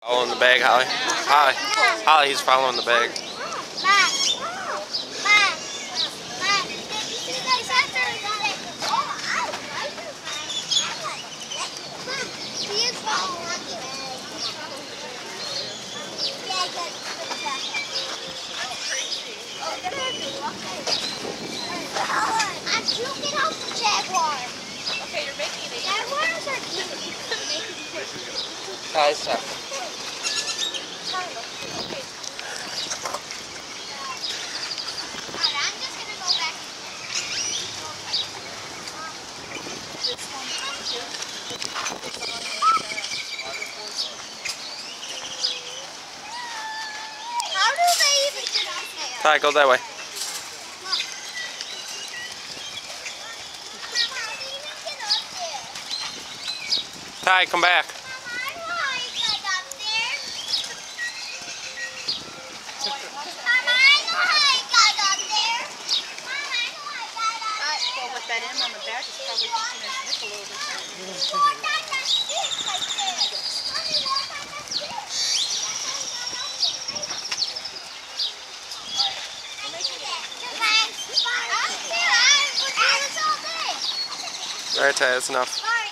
Following the bag, Holly. Holly, he's following the bag. I'm puking out the jaguar. Okay, you're making it. Jaguars are cute. Holly, stop. I'm just gonna go back. How do they even get up there? Ty, go that way. How do you even get up there? Ty, come back. Mama, I know how you get up there. Mama, I know how you got up there. Mama, I know how you got up there. Well, with that M on the back, it's probably teaching his nipple over. Walk on that stick right there. Mommy, walk on that stick. Alright, Ty, that's enough.